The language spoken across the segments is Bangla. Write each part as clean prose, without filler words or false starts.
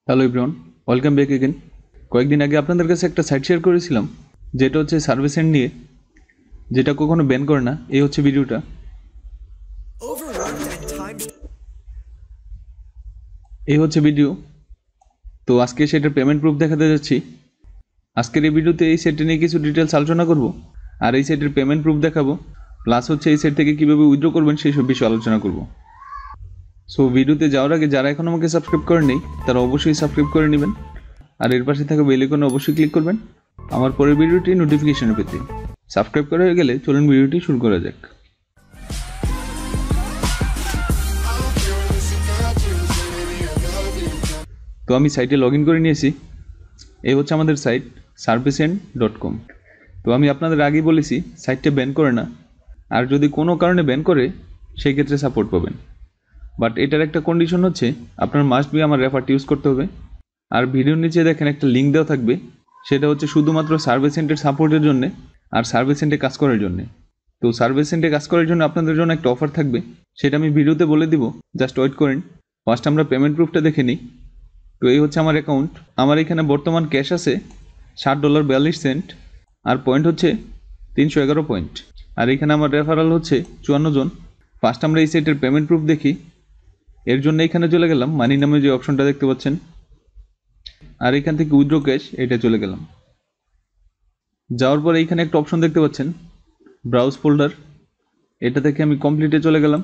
Hello everyone, welcome back again. কয়েকদিন আগে আপনাদের কাছে একটা সাইট শেয়ার করেছিলাম যেটা হচ্ছে সার্ভিসেন্ট নিয়ে, যেটা কখনো ব্যান করে না। এই হচ্ছে ভিডিওটা। এই হচ্ছে ভিডিও। তো আজকে সেটার পেমেন্ট প্রুফ দেখাতে যাচ্ছি। আজকের এই ভিডিওতে এই সেটটা নিয়ে কিছু ডিটেলস আলোচনা করব, আর এই সেটের পেমেন্ট প্রুফ দেখাবো, প্লাস হচ্ছে এই সেট থেকে কীভাবে উইথড্র করবেন সেই সব বিষয়ে আলোচনা করব। সো ভিডিওতে যাওয়ার আগে যারা এখন আমাকে সাবস্ক্রাইব করেননি তারা অবশ্যই সাবস্ক্রাইব করে নেবেন, আর এর পাশে থাকা বেল আইকনে অবশ্যই ক্লিক করবেন আমার পরের ভিডিওটি নোটিফিকেশন পেতে। সাবস্ক্রাইব করা হয়ে গেলে চলুন ভিডিওটি শুরু করা যাক। তো আমি সাইটে লগ ইন করে নিয়েছি। এই হচ্ছে আমাদের সাইট surveycent.com। তো আমি আপনাদের আগেই বলেছি সাইটটা ব্যান করে না, আর যদি কোনো কারণে ব্যান করে সেই ক্ষেত্রে সাপোর্ট পাবেন। বাট এটার একটা কন্ডিশন হচ্ছে আপনার মাস্ট বি আমার রেফারটা ইউজ করতে হবে। আর ভিডিওর নিচে দেখেন একটা লিঙ্ক দেওয়া থাকবে, সেটা হচ্ছে শুধুমাত্র সার্ভেসেন্টের সাপোর্টের জন্য আর সার্ভেসেন্টে কাজ করার জন্য। তো সার্ভেসেন্টে কাজ করার জন্য আপনাদের জন্য একটা অফার থাকবে, সেটা আমি ভিডিওতে বলে দিব, জাস্ট ওয়েট করেন। ফার্স্ট আমরা পেমেন্ট প্রুফটা দেখে নিই। তো এই হচ্ছে আমার অ্যাকাউন্ট। আমার এখানে বর্তমান ক্যাশ আছে $60.42 আর পয়েন্ট হচ্ছে 311 পয়েন্ট। আর এখানে আমার রেফারাল হচ্ছে 54 জন। ফার্স্ট আমরা এই সাইটের পেমেন্ট প্রুফ দেখি। এর জন্য এখানে চলে গেলাম, মানি নামে যে অপশনটা দেখতে পাচ্ছেন, আর এখান থেকে উইথড্র ক্যাশ এটা চলে গেলাম। যাওয়ার পরে এইখানে একটা অপশন দেখতে পাচ্ছেন ব্রাউজ ফোল্ডার, এটা থেকে আমি কমপ্লিটে চলে গেলাম।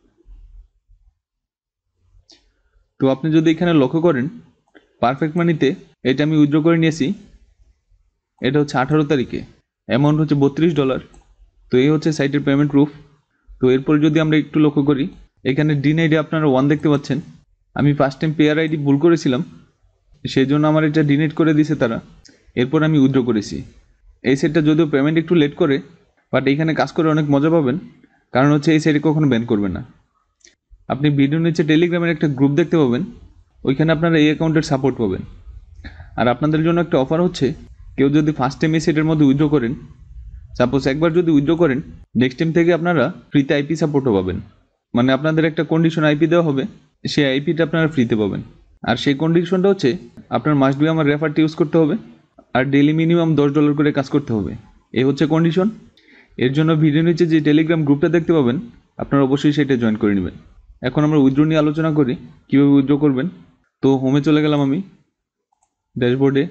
তো আপনি যদি এখানে লক্ষ্য করেন পারফেক্ট মানিতে এটা আমি উইথড্র করে নিয়েছি। এটা হচ্ছে 18 তারিখে, অ্যামাউন্ট হচ্ছে $32। তো এই হচ্ছে সাইটের পেমেন্ট প্রুফ। তো এরপর যদি আমরা একটু লক্ষ্য করি, এখানে ডিন আইডি আপনারা 1 দেখতে পাচ্ছেন। আমি ফার্স্ট টাইম পেয়ার আইডি ভুল করেছিলাম, সেই জন্য আমার এটা ডিলিট করে দিয়েছে তারা। এরপর আমি উইথড্র করেছি। এই সেটটা যদিও পেমেন্ট একটু লেট করে, বাট এইখানে কাজ করে অনেক মজা পাবেন, কারণ হচ্ছে এই সাইটে কখনো ব্যান করবে না। আপনি ভিডিওর নিচে টেলিগ্রামের একটা গ্রুপ দেখতে পাবেন, ওইখানে আপনারা এই অ্যাকাউন্টের সাপোর্ট পাবেন। আর আপনাদের জন্য একটা অফার হচ্ছে, কেউ যদি ফার্স্ট টাইম এই সেটের মধ্যে উইথড্র করেন, সাপোজ একবার যদি উইথড্র করেন, নেক্সট টাইম থেকে আপনারা ফ্রিতে আইপি সাপোর্টও পাবেন। মানে আপনাদের একটা কন্ডিশন আইপি দেওয়া হবে, সেই আইপিটা আপনারা ফ্রিতে পাবেন। আর সেই কন্ডিশনটা হচ্ছে আপনার মাস্ট বি আমার রেফারটা ইউজ করতে হবে, আর ডেইলি মিনিমাম $10 করে কাজ করতে হবে। এই হচ্ছে কন্ডিশন। এর জন্য ভিডিও নিচে যে টেলিগ্রাম গ্রুপটা দেখতে পাবেন, আপনারা অবশ্যই সেটা জয়েন করে নেবেন। এখন আমরা উইথড্র নিয়ে আলোচনা করি, কীভাবে উইথড্র করবেন। তো হোমে চলে গেলাম আমি, ড্যাশবোর্ডে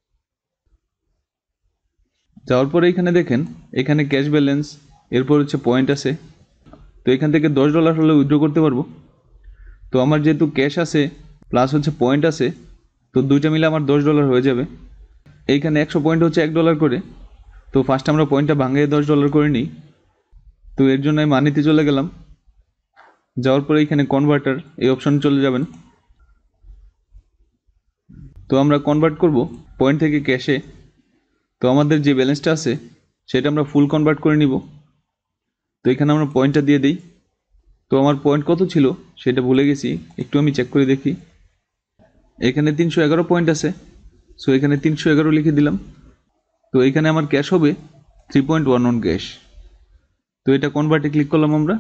যাওয়ার পরে এখানে দেখেন এখানে ক্যাশ ব্যালেন্স, এরপর হচ্ছে পয়েন্ট আছে। তো এখান থেকে $10 হলে উইথড্র করতে পারবো। তো আমার যেহেতু ক্যাশ আছে প্লাস হচ্ছে পয়েন্ট আছে, তো দুইটা মিলে আমার $10 হয়ে যাবে। এইখানে 100 পয়েন্ট হচ্ছে $1 করে। তো ফার্স্ট আমরা পয়েন্টটা ভাঙিয়ে $10 করে নিই। তো এর জন্য আমি মানিতে চলে গেলাম। যাওয়ার পরে এখানে কনভার্টার এই অপশনে চলে যাবেন। তো আমরা কনভার্ট করব পয়েন্ট থেকে ক্যাশে। তো আমাদের যে ব্যালেন্সটা আছে সেটা আমরা ফুল কনভার্ট করে নিব। তো এখানে আমরা পয়েন্টটা দিয়ে দিই। তো আমার পয়েন্ট কত ছিল সেটা ভুলে গেছি, একটু আমি চেক করে দেখি। এখানে 311 পয়েন্ট আছে, সো এখানে 311 লিখে দিলাম। তো এখানে আমার ক্যাশ হবে 3.11 ক্যাশ। তো এটা কনভার্টে ক্লিক করলাম আমরা।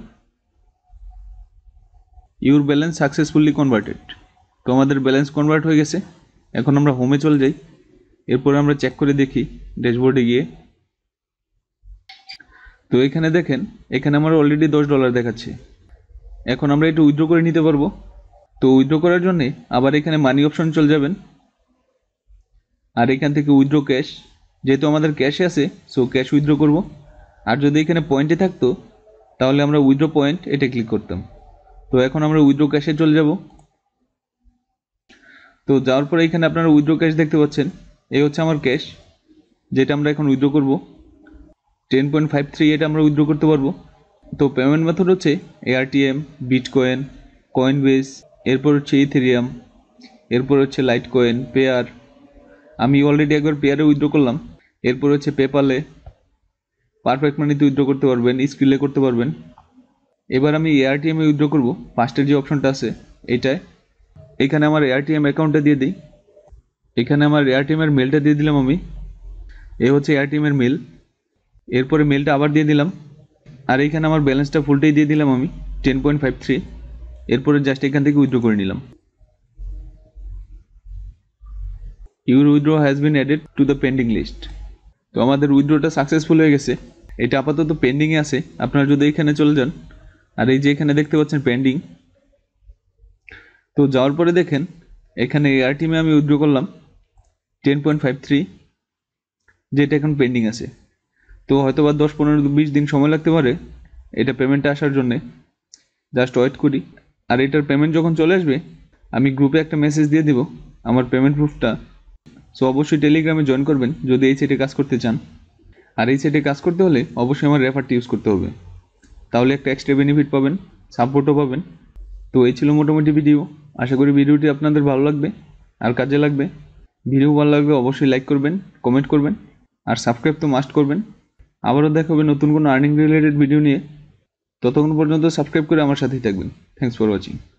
Your balance successfully converted. তো আমাদের ব্যালেন্স কনভার্ট হয়ে গেছে। এখন আমরা হোমে চলে যাই, এরপরে আমরা চেক করে দেখি ড্যাশবোর্ডে গিয়ে। তো এখানে দেখেন এখানে আমার অলরেডি $10 দেখাচ্ছে। এখন আমরা একটু উইথড্র করে নিতে পারবো। তো উইথড্র করার জন্যে আবার এখানে মানি অপশন চলে যাবেন, আর এখান থেকে উইথড্র ক্যাশ, যেহেতু আমাদের ক্যাশে আছে সো ক্যাশ উইথড্র করব। আর যদি এখানে পয়েন্টে থাকতো তাহলে আমরা উইথড্র পয়েন্ট এটা ক্লিক করতাম। তো এখন আমরা উইথড্র ক্যাশে চলে যাব। তো যাওয়ার পরে এখানে আপনারা উইথড্র ক্যাশ দেখতে পাচ্ছেন, এই হচ্ছে আমার ক্যাশ, যেটা আমরা এখন উইথড্র করব। 10.53 এটা আমরা উইথড্র করতে পারবো। তো পেমেন্ট মেথড হচ্ছে এআরটিএম, বিটকয়েন, কয়েনবেস, এরপর হচ্ছে ইথেরিয়াম, এরপর হচ্ছে লাইট কয়েন, পেয়ার। আমি অলরেডি একবার পেয়ারে উইথড্র করলাম। এরপর হচ্ছে পেপালে, পারফেক্ট মানিতে উইথড্র করতে পারবেন, স্ক্রিলে করতে পারবেন। এবার আমি এআরটিএমে উইথড্র করব, ফার্স্টের যে অপশনটা আছে এইটায়। এখানে আমার এআরটিএম অ্যাকাউন্টটা দিয়ে দিই। এখানে আমার এআরটিএমের মেলটা দিয়ে দিলাম আমি। এ হচ্ছে এআরটিএমের মেল। এরপরে মেলটা আবার দিয়ে দিলাম, আর এইখানে আমার ব্যালেন্সটা ফুলটাই দিয়ে দিলাম আমি 10.53। এরপরে জাস্ট এখান থেকে উইথড্র করে নিলাম। Your withdraw has been added to the pending list. তো আমাদের উইথড্রটা সাকসেসফুল হয়ে গেছে, এটা আপাতত পেন্ডিংয়ে আছে। আপনারা যদি এখানে চলে যান, আর এই যে এখানে দেখতে পাচ্ছেন পেন্ডিং, তো যাওয়ার পরে দেখেন এখানে এআরটিএমে আমি উইথড্র করলাম 10.53, যেটা এখন পেন্ডিং আছে। তো হয়তো বা 10-15-20 দিন সময় লাগতে পারে এটা পেমেন্টটা আসার জন্যে, জাস্ট ওয়েট করি। আর এটার পেমেন্ট যখন চলে আসবে আমি গ্রুপে একটা মেসেজ দিয়ে দিব আমার পেমেন্ট প্রুফটা। সো অবশ্যই টেলিগ্রামে জয়েন করবেন যদি এই সাইটে কাজ করতে চান। আর এই সাইটে কাজ করতে হলে অবশ্যই আমার রেফারটি ইউজ করতে হবে, তাহলে একটা এক্সট্রা বেনিফিট পাবেন, সাপোর্টও পাবেন। তো এই ছিল মোটামুটি ভিডিও। আশা করি ভিডিওটি আপনাদের ভালো লাগবে আর কাজে লাগবে। ভিডিও ভালো লাগবে অবশ্যই লাইক করবেন, কমেন্ট করবেন, আর সাবস্ক্রাইব তো মাস্ট করবেন। আবারও দেখা হবে নতুন কোনো আর্নিং রিলেটেড ভিডিও নিয়ে। ততক্ষণ পর্যন্ত সাবস্ক্রাইব করে আমার সাথেই থাকবেন। Thanks for watching.